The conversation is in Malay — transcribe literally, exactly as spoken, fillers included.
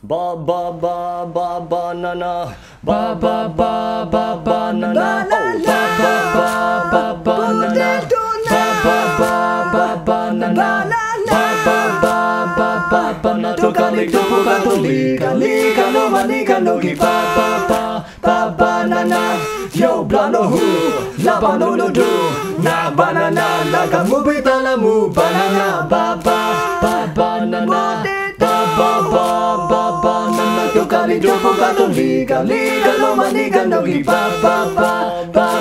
ba ba ba ba banana, ba ba ba ba banana, oh ba ba ba ba banana, ba ba ba ba banana, ba ba ba ba ba banana, toka le toka liga liga no maniga no gi ba ba ba ba banana, yo blano hu la bano no do na banana la kamu bitala mu banana ba ba ba banana. Ba ba ba ba banana, toka li toka liga liga no maniga no gi ba ba ba ba